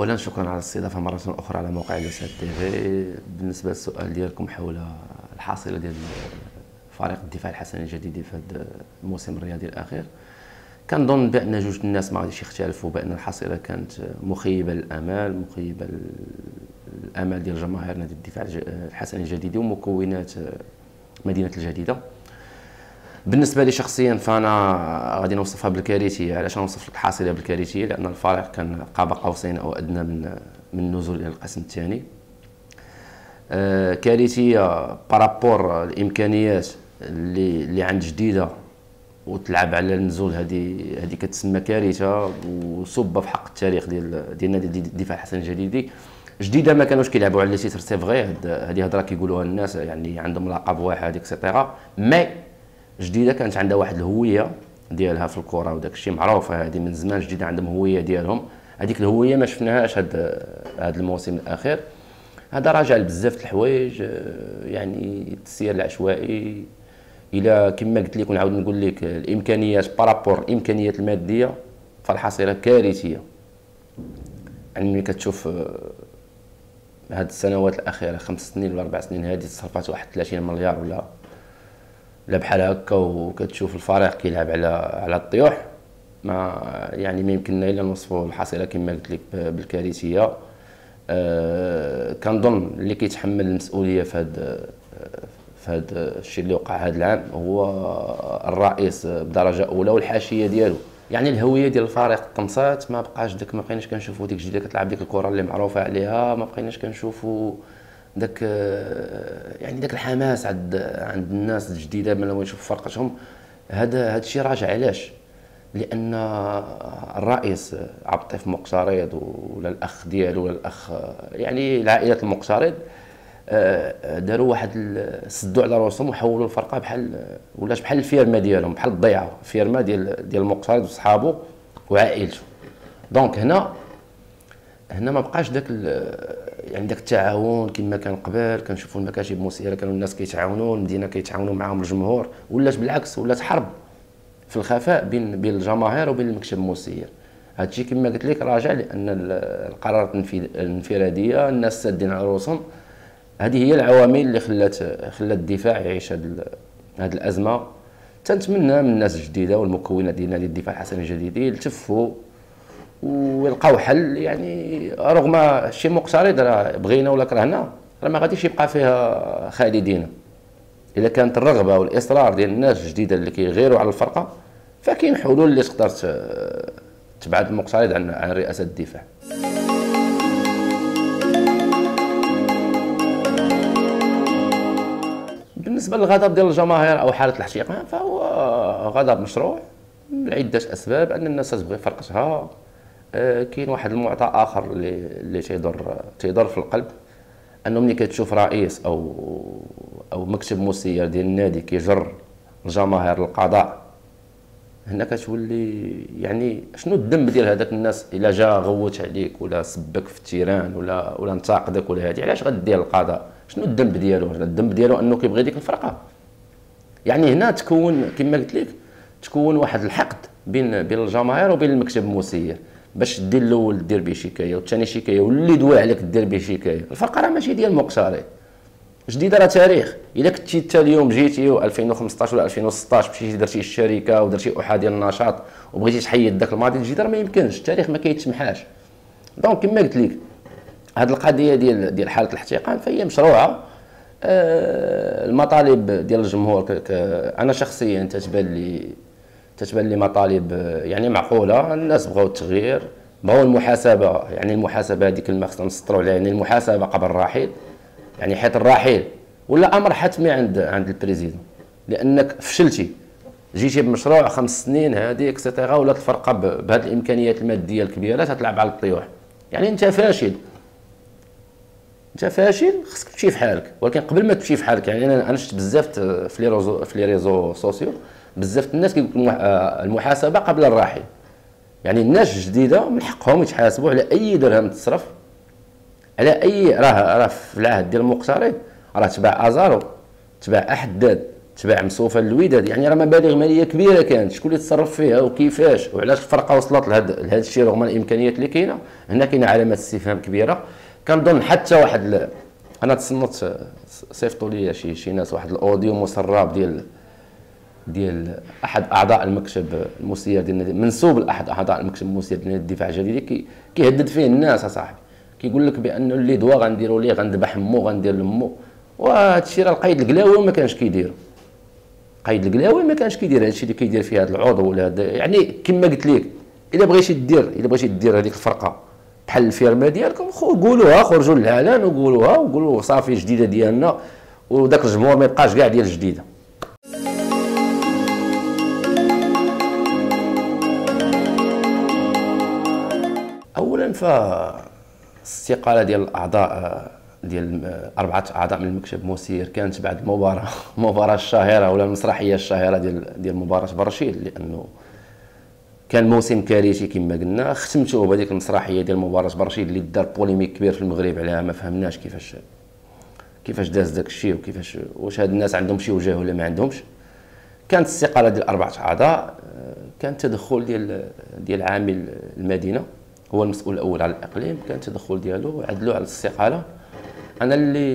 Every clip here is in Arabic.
اولا شكرا على الاستضافه مره اخرى على موقع لسات تيفي. بالنسبه للسؤال ديالكم حول الحاصله ديال فريق الدفاع الحسني الجديدي في هذا الموسم الرياضي الاخير، كنظن بان جوج الناس ما غاديش يختلفوا بان الحصيله كانت مخيبه للامال، مخيبه الامال ديال جماهير نادي الدفاع الحسني الجديدي ومكونات مدينه الجديده. بالنسبه لي شخصيا فانا غادي نوصفها بالكارثيه. علاش نوصف لك الحاصله بالكارثيه؟ لان الفريق كان قاب قوسين او ادنى من النزول الى القسم الثاني. كارثيه بارابور الامكانيات اللي عند جديده وتلعب على النزول. هذه كتسمى كارثه وصبه في حق التاريخ ديال نادي الدفاع الحسني الجديدي. جديده ما كانوش كيلعبوا على لي تيتر، سي فغي، هذه هضره كيقولوها الناس، يعني عندهم لقب واحد اكسيتيرا. مي جديده كانت عندها واحد الهويه ديالها في الكره وداك الشيء معروفه، هذه من زمان. جديده عندهم هويه ديالهم، هذيك الهويه ما شفناهاش هذا الموسم الاخير. هذا راجع لبزاف د الحوايج، يعني التسيير العشوائي، الى كما قلت لك ونعاود نقول لك الامكانيات بارابور الامكانيات الماديه فالحصيله كارثيه. يعني ملي كتشوف هاد السنوات الاخيره 5 سنين ولا 4 سنين هذه تصرفات واحد 30 مليار ولا بحال هكا، وكتشوف الفريق كيلعب على الطيوح، ما يعني ما يمكننا الا نوصفوا الحصيله كما قلت لك بالكارثيه. كنظن اللي كيتحمل المسؤوليه في هذا الشيء اللي وقع هذا العام هو الرئيس بدرجه اولى والحاشيه ديالو. يعني الهويه ديال الفريق طمسات، ما بقيناش كنشوفوا ديك جديده كتلعب ديك الكره اللي معروفه عليها، ما بقيناش كنشوفوا داك يعني داك الحماس عند الناس الجديده ملي يشوفوا فرقتهم. هذا الشيء راجع علاش؟ لان الرئيس عبد اللطيف مقترض ولا الاخ ديالو ولا الاخ، يعني العائله المقترض، داروا واحد سدوا على راسهم وحولوا الفرقه ولات بحال الفيرما ديالهم، بحال الضيعه، فيرما ديال المقترض وصحابه وعائلته. دونك هنا ما بقاش داك يعني داك التعاون كما كان قبل. كنشوفوا المكاتب مسيره كانوا الناس كيتعاونوا، المدينه كيتعاونوا معاهم الجمهور، ولات بالعكس، ولات حرب في الخفاء بين الجماهير وبين المكتب المسير. هادشي كما قلت لك راجع لان القرارات الانفراديه الناس سادين على رؤوسهم. هذه هي العوامل اللي خلات الدفاع يعيش هذه الازمه. تنتمنى من الناس الجديده والمكونات ديال نادي الدفاع الحسني الجديدي يلتفوا ويلقاو حل. يعني رغم الشيء مقترض، راه بغينا ولا كرهنا راه ما غاديش يبقى فيها خالدين. اذا كانت الرغبه والاصرار ديال الناس الجديده اللي كيغيروا على الفرقه، فكاين حلول اللي تقدر تبعد المقترض عن رئاسه الدفاع. بالنسبه للغضب ديال الجماهير او حاله الاحتقان، فهو غضب مشروع لعده اسباب. ان الناس تبغي فرقتها، كاين واحد المعطى اخر اللي تيضر في القلب، انه ملي كتشوف رئيس او مكتب مسير ديال النادي كيجر الجماهير للقضاء، هنا كتولي يعني شنو الذنب ديال هذاك الناس؟ الا جا غوت عليك ولا سبك في التيران ولا انتقدك ولا هادي، علاش غدير القضاء؟ شنو الذنب ديالو؟ الذنب ديالو انه كيبغي ديك الفرقه. يعني هنا تكون كما قلت لك، تكون واحد الحقد بين الجماهير وبين المكتب المسير، باش دير الاول دير به شكايه والثاني شكايه واللي دوى عليك دير به شكايه. الفرقه راه ماشي ديال مقترض، جديده راه تاريخ. الا كنتي انت اليوم جيتي 2015 ولا 2016 مشيتي درتي الشركه ودرتي احاديه النشاط وبغيتي تحيد داك الماضي الجديد، راه ما يمكنش، التاريخ ما كيتسمحاش. دونك كما قلت لك هذه القضيه ديال حاله الاحتقان فهي مشروعه. المطالب ديال الجمهور انا شخصيا تتبان لي مطالب يعني معقوله. الناس بغاو التغيير، بغاو المحاسبه. يعني المحاسبه هذه كلمه خصنا نسطروا عليها، يعني المحاسبه قبل الرحيل، يعني حيت الرحيل ولا امر حتمي عند البريزيدون، لانك فشلتي. جيتي بمشروع 5 سنين هذه اكسيتيرا، ولات الفرقه بهذه الامكانيات الماديه الكبيره تتلعب على الطيوح. يعني انت فاشل، خصك تمشي في حالك. ولكن قبل ما تمشي في حالك، يعني انا شفت بزاف في لي ريزو سوسيو بزاف الناس كيقول المحاسبه قبل الرحيل. يعني الناس الجديده من حقهم يتحاسبوا على اي درهم تصرف، على اي راه في العهد ديال المقترض راه تباع ازارو، تباع احداد، تباع مصوفه للوداد، يعني راه مبالغ ماليه كبيره كانت، شكون اللي تصرف فيها وكيفاش وعلاش الفرقه وصلت لهذا الشيء رغم الامكانيات اللي كاينه. هنا كاينه علامات استفهام كبيره. كنظن حتى واحد انا تصنت صيفطوا لي شي ناس واحد الاوديو مسرب ديال احد اعضاء المكتب المسير ديال النادي، منسوب لاحد اعضاء المكتب المسير ديال نادي الدفاع الجديدي، كيهدد فيه الناس اصاحبي، كيقول لك بانه اللي دوا غنديروا ليه، غندبح مو، غندير لمو. وهذا الشيء راه القايد القلاوي ما كانش كيدير، قايد القلاوي ما كانش كيدير هذا الشيء اللي كيدير فيه هذا العضو ولا هذا. يعني كما قلت لك، الا بغيتي دير هذيك الفرقه بحال الفيرما ديالكم، قولوها، خرجوا للعلن وقولوها، وقولوا صافي جديده ديالنا، وداك الجمهور ما يبقاش كاع ديال الجديده. اولا فالاستقاله ديال الاعضاء ديال 4 اعضاء من المكتب المسير كانت بعد المباراه الشهيره ولا المسرحيه الشهيره ديال مباراه برشيد، لانه كان موسم كارثي كما قلنا. ختمته بهذيك المسرحيه ديال مباراه برشيد اللي دار بوليميك كبير في المغرب عليها، ما فهمناش كيفاش داز داك الشيء، وكيفاش واش هاد الناس عندهم شي وجه ولا ما عندهمش. كانت استقاله ديال 4 اعضاء، كان تدخل ديال عامل المدينه هو المسؤول الاول على الاقليم، كان التدخل ديالو عدلوا على الاستقاله. انا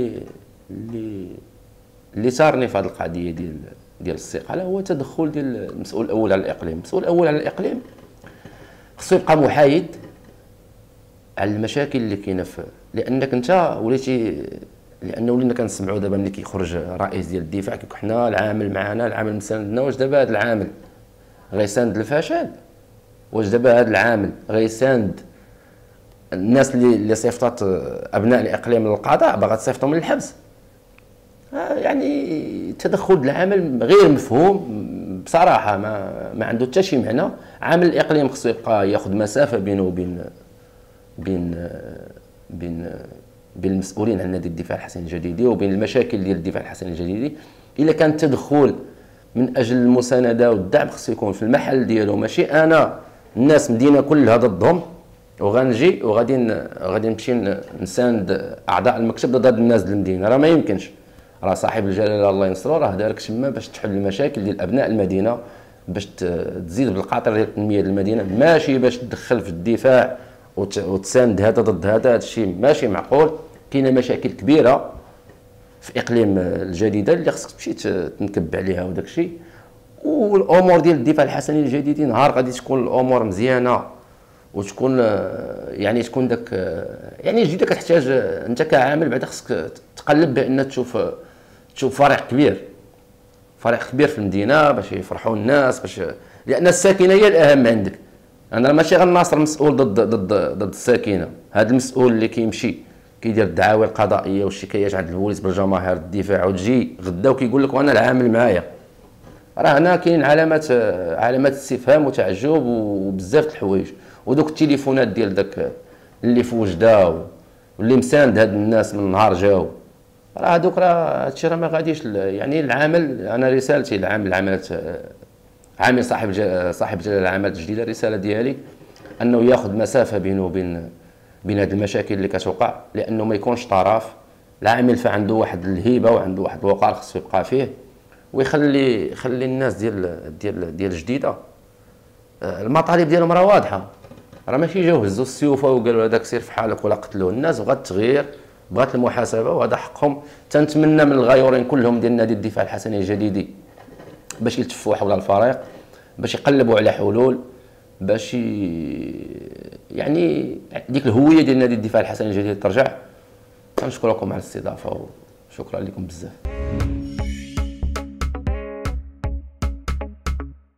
اللي صارني في هذه القضيه ديال الاستقاله هو تدخل ديال المسؤول الاول على الاقليم. المسؤول الاول على الاقليم خصو يبقى محايد على المشاكل اللي كاينه لانك انت وليتي، لانه ولينا كنسمعوا دابا ملي كيخرج رئيس ديال الدفاع كيقول حنا العامل معنا، العامل مساندنا. واش دابا هذا العامل غيساند الفشل؟ واش دابا هذا العامل غيساند الناس اللي صيفطات ابناء الاقليم للقضاء باغا تصيفطهم للحبس؟ يعني تدخل العامل غير مفهوم بصراحه، ما عنده حتى شي معنى. عامل الاقليم خصو يبقى ياخذ مسافه بينه وبين بين المسؤولين عن نادي الدفاع الحسني الجديدي وبين المشاكل ديال الدفاع الحسني الجديدي. الا كان التدخل من اجل المسانده والدعم خصو يكون في المحل ديالو، ماشي انا الناس مدينه كلها ضدهم وغنجي وغادي نمشي نساند اعضاء المكتب ضد الناس ديال المدينه. راه ما يمكنش. راه صاحب الجلاله الله ينصرو راه دارك تما باش تحل المشاكل ديال ابناء المدينه، باش تزيد بالقاطره ديال التنميه ديال المدينه، ماشي باش تدخل في الدفاع وتساند هذا ضد هذا. هذا الشيء ماشي معقول. كاينه مشاكل كبيره في اقليم الجديده اللي خصك تمشي تنكب عليها وداك الشيء. والامور ديال الدفاع الحسني الجديدي نهار غادي تكون الامور مزيانه وتكون يعني تكون داك يعني الجديده كتحتاج انت كعامل بعدا خصك تقلب بان تشوف فريق كبير في المدينه باش يفرحوا الناس، باش لان الساكنه هي الاهم عندك. انا ماشي غناصر مسؤول ضد الساكنه. هذا المسؤول اللي كيمشي كيدير الدعاوى القضائيه والشكايات عند البوليس بالجماهير الدفاع، وتجي غدا وكيقول لك وانا العامل معايا، راه هنا كاين علامات استفهام وتعجب وبزاف د الحوايج. ودوك التليفونات ديال داك اللي في وجده واللي مساند هاد الناس من نهار جاو، راه هادوك راه هادشي راه ما غاديش. يعني العامل، انا رسالتي العامل صاحب جلاله العملات الجديده، الرساله ديالي انه ياخذ مسافه بينه وبين هاد المشاكل اللي كتوقع، لانه ما يكونش طرف. العامل فعنده واحد الهيبه وعنده واحد الوقار خصو يبقى فيه، ويخلي الناس ديال الجديده المطالب ديالهم راه واضحه. راه ماشي جاو هزوا السيوفه وقالوا هذاك سير في حالك ولا قتلوه. الناس بغات التغيير، بغات المحاسبه، وهذا حقهم. تنتمنى من الغيورين كلهم ديال نادي الدفاع الحسني الجديدي باش يلتفوا حول الفريق، باش يقلبوا على حلول، باش يعني ديك الهويه ديال نادي الدفاع الحسني الجديد ترجع. كنشكركم على الاستضافه وشكرا لكم بزاف.